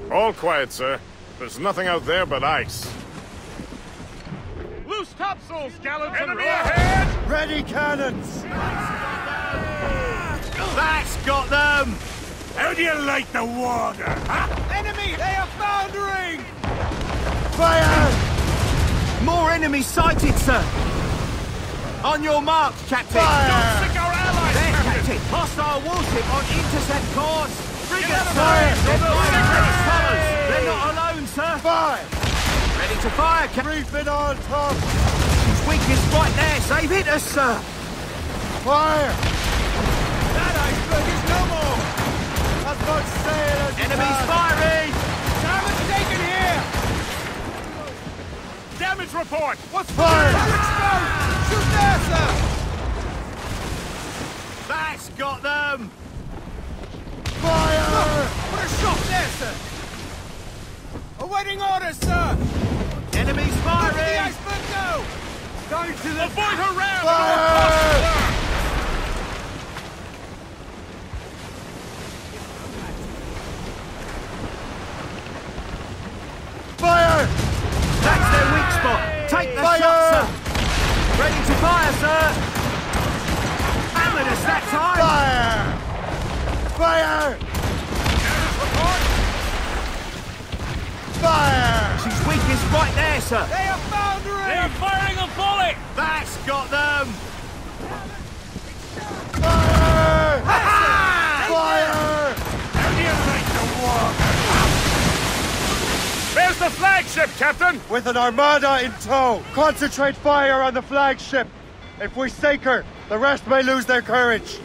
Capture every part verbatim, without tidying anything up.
All quiet, sir. There's nothing out there but ice. Loose topsails, gallants! Enemy ahead! Ready cannons! That's got them! How do you like the water, huh? Enemy! They are foundering! Fire! More enemies sighted, sir! On your mark, Captain! Fire! Don't sink our allies, There, Captain! Captain! Hostile warship on intercept course! Frigates, out of sir! there! They're Don't firing sink at us! colours! They're not alone, sir! Fire! Ready to fire, Captain! Reefing on top! She's weakest right there! They've hit us, sir! Fire! That iceberg is no more! As much sail as you Enemies can. firing! Damage taken here! Damage report! What's Fire! Explode! Shoot there, sir! That's got them! Fire! Put a shot there, sir! Awaiting orders, sir! Enemies Let the firing! iceberg go! Going to the... Avoid her ram! Fire! Fire! That's their weak spot! Take the Fire! shot, sir! Ready to fire, sir! Hammered us that time! Fire! Fire! Fire! She's weakest right there, sir! They are foundering! They are firing a volley! That's got them! Fire! Ha-ha! Fire! How do you like the water? There's the flagship, Captain! With an armada in tow, concentrate fire on the flagship. If we sink her, the rest may lose their courage.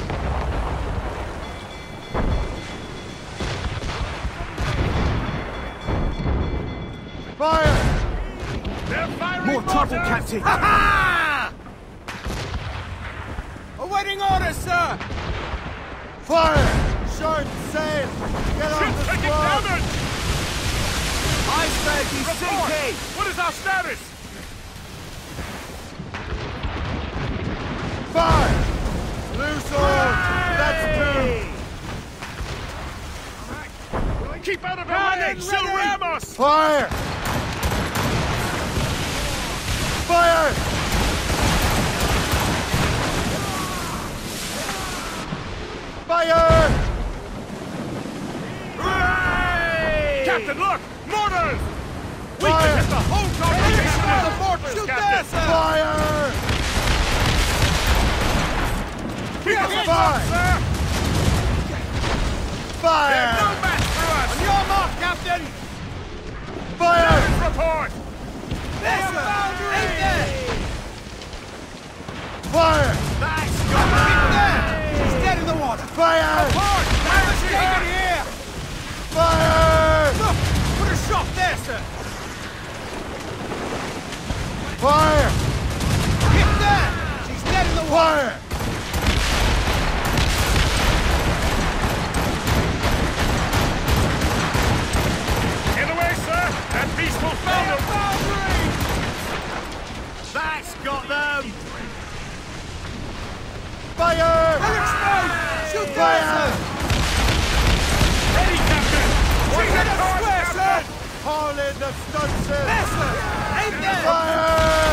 Fire! They're firing More trouble, mortars! Captain! Ha-ha! Awaiting orders, sir! Fire! Short sail! Get on Ship the taking squad! damage! Iceberg is Report! sinking! What is our status? Fire! Loose oars! That's two! Keep out of her Cannon way! She'll ready! ram us! Fire! Fire! Fire! Hooray! Captain, look! Mortars! We Fire! can hit the whole congregation of the fortress, Shoot there, Captain! sir! Fire! Keep us Hit! above, sir! There's Fire! no match for us! On your mark, Captain! Fire! Damage report! There, sir! Aim there! Fire! That's Keep got them! there! He's dead in the water! Fire! Hard! Damage taken here! Fire! Look! Put a shot there, sir! Fire! Hit there! She's dead in the water! Fire! Get away, sir! That beast will They are found foundering! That's got them! Fire! They're exposed! Shoot there, Fire! sir! Ready, Captain! She's in a Charge, square, sir! Captain! Haul in the stunsail! There, sir! Aim there! Fire!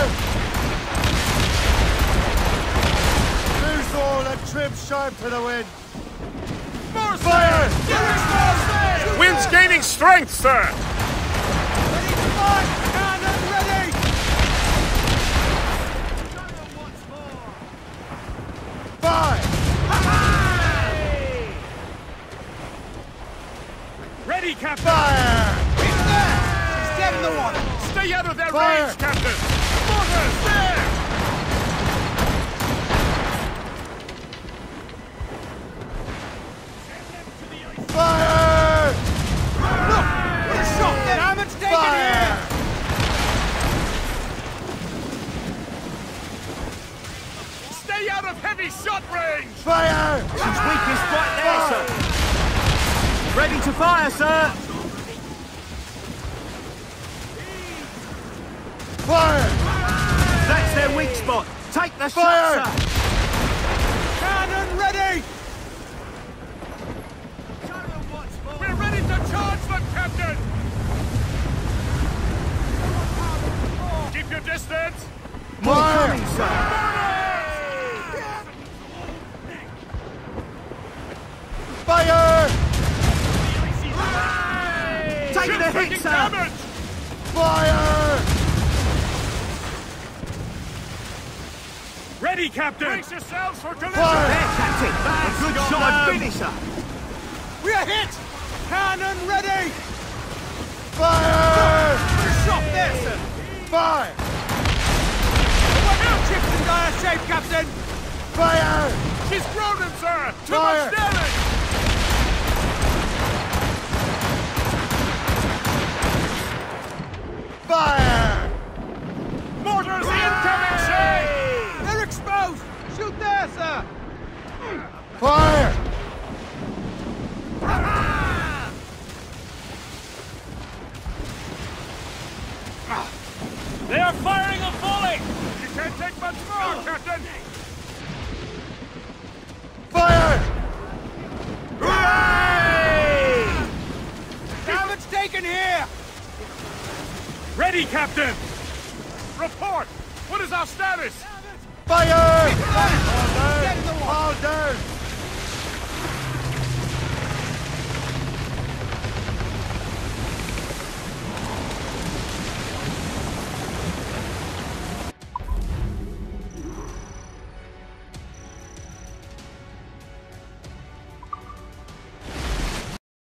Loose all and trim sharp to the wind! More Fire! They're exposed! Shoot Wind's there! gaining strength, sir! Ready to fight! Cannon ready! Fire! Ready, Captain! Fire! Hit there! She's dead in the water! Stay out of their Fire! range, Captain! Mortars, there! Fire! Look! Put a shot there! Damage taken Fire! here! Stay out of heavy shot range! Fire! She's weakest right there, sir! Ready to fire, sir! Fire! That's their weak spot! Take the Fire! shot, sir! Cannon ready! We're ready to charge them, Captain! sir. Fire! Taking a hit, sir. Damage! Fire! Ready, Captain! Brace yourselves for collision! Fire! There, Captain. A good shot and finisher. We are hit! Cannon ready! Fire! Good shot there, sir! Fire! We're now chipped in dire shape, Captain! Fire! She's grounded, sir! Too Fire! much damage! Fire! Mortars incoming, sir! They're exposed! Shoot there, sir! Fire! They are firing a volley! You can't take much more, Captain! Fire! Hooray! Damage taken here! Ready, Captain! Report! What is our status? Fire! Get in the water! All down!